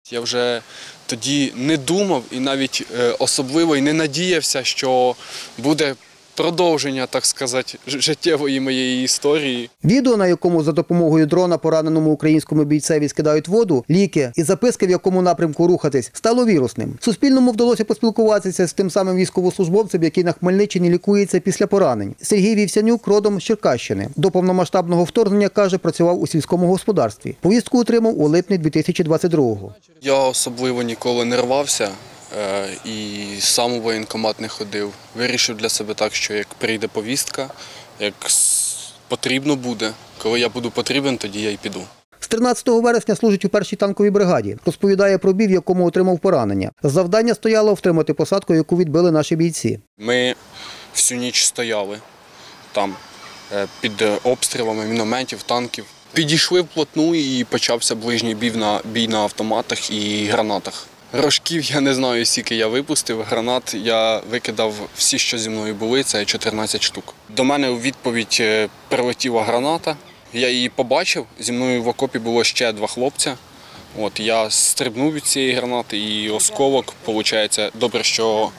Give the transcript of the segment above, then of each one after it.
Я вже тоді не думав і навіть особливо і не надіявся, що буде продовження, так сказати, життєвої моєї історії. Відео, на якому за допомогою дрона пораненому українському бійцеві скидають воду, ліки і записки, в якому напрямку рухатись, стало вірусним. Суспільному вдалося поспілкуватися з тим самим військовослужбовцем, який на Хмельниччині лікується після поранень. Сергій Вівсянюк родом з Черкащини. До повномасштабного вторгнення, каже, працював у сільському господарстві. Повістку отримав у липні 2022-го. Я особливо ніколи не рвався. І сам у воєнкомат не ходив. Вирішив для себе так, що як прийде повістка, як потрібно буде, коли я буду потрібен, тоді я й піду. З 13 вересня служить у першій танковій бригаді. Розповідає про бій, в якому отримав поранення. Завдання стояло втримати посадку, яку відбили наші бійці. Ми всю ніч стояли там під обстрілами мінометів, танків. Підійшли вплотну і почався ближній бій на автоматах і гранатах. Рожків я не знаю, скільки я випустив, гранат я викидав всі, що зі мною були, це 14 штук. До мене у відповідь прилетіла граната, я її побачив, зі мною в окопі було ще 2 хлопця. Я стрибнув від цієї гранати і осколок, виходить, добре, що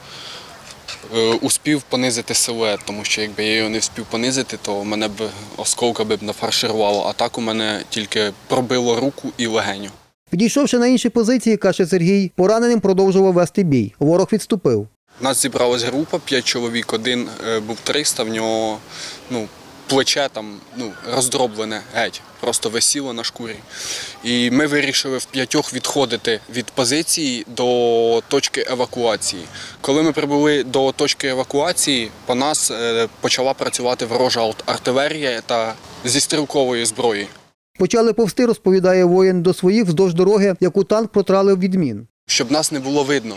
успів понизити силует, тому що якби я його не встиг понизити, то мене б осколка б нафарширувало, а так у мене тільки пробило руку і легеню. Підійшовши на інші позиції, каже Сергій, пораненим продовжував вести бій. Ворог відступив. У нас зібралась група, 5 чоловік, один був 300, в нього плече роздроблене геть, просто висіло на шкурі. І ми вирішили в 5 відходити від позиції до точки евакуації. Коли ми прибули до точки евакуації, по нас почала працювати ворожа артилерія та зі стрілкової зброї. Почали повзти, розповідає воїн, до своїх вздовж дороги, яку танк протралив від мін. Щоб нас не було видно.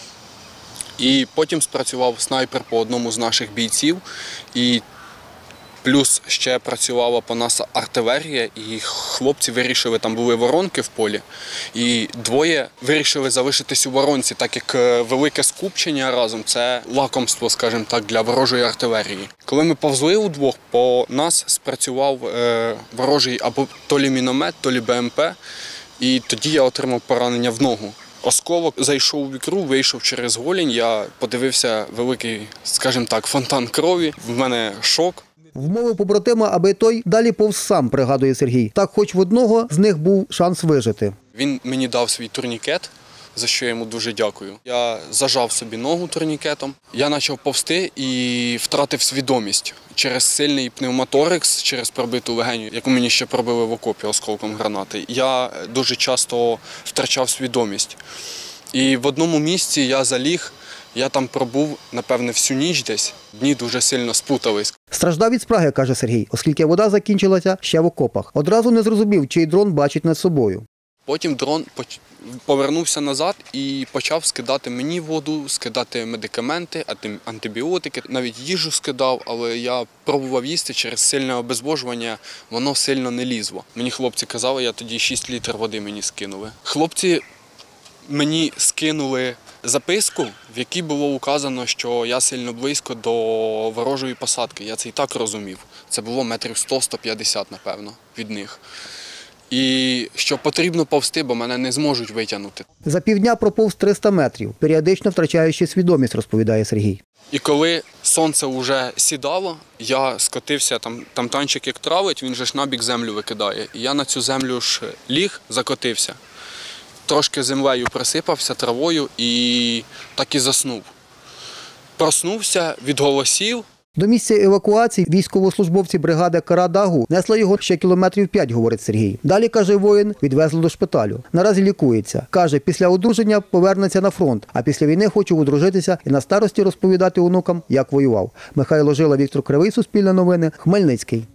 І потім спрацював снайпер по одному з наших бійців, і плюс ще працювала по нас артилерія, і хлопці вирішили, там були воронки в полі, і 2 вирішили залишитись у воронці, так як велике скупчення разом – це лакомство, скажімо так, для ворожої артилерії. Коли ми повзли удвох, по нас спрацював ворожий або то лі міномет, то лі БМП, і тоді я отримав поранення в ногу. Осколок зайшов в ікру, вийшов через голінь, я подивився великий, скажімо так, фонтан крові, в мене шок. Вмовив побратима, аби той далі повз сам, пригадує Сергій. Так хоч в одного з них був шанс вижити. Він мені дав свій турнікет, за що я йому дуже дякую. Я зажав собі ногу турнікетом, я почав повзти і втратив свідомість через сильний пневмоторикс, через пробиту легеню, яку мені ще пробили в окопі осколком гранати. Я дуже часто втрачав свідомість. І в одному місці я заліг, я там пробув, напевне, всю ніч десь. Дні дуже сильно спутались. Страждав від спраги, каже Сергій, оскільки вода закінчилася ще в окопах. Одразу не зрозумів, чий дрон бачить над собою. Потім дрон повернувся назад і почав скидати мені воду, скидати медикаменти, антибіотики. Навіть їжу скидав, але я пробував їсти через сильне обезвожування, воно сильно не лізло. Мені хлопці казали, я тоді 6 літрів води мені скинули. Хлопці мені скинули записку, в якій було указано, що я сильно близько до ворожої посадки. Я це і так розумів. Це було метрів 100-150, напевно, від них. І що потрібно повзти, бо мене не зможуть витягнути. За півдня проповз 300 метрів, періодично втрачаючи свідомість, розповідає Сергій. І коли сонце вже сідало, я скотився, там танчик як травить, він же ж набік землю викидає. І я на цю землю ж ліг, закотився. Трошки землею присипався, травою і так і заснув. Проснувся від голосів. До місця евакуації військовослужбовці бригади Карадагу несли його ще кілометрів 5, говорить Сергій. Далі, каже воїн, відвезли до шпиталю. Наразі лікується. Каже, після одруження повернеться на фронт, а після війни хоче одружитися і на старості розповідати онукам, як воював. Михайло Жила, Віктор Кривий, Суспільне новини, Хмельницький.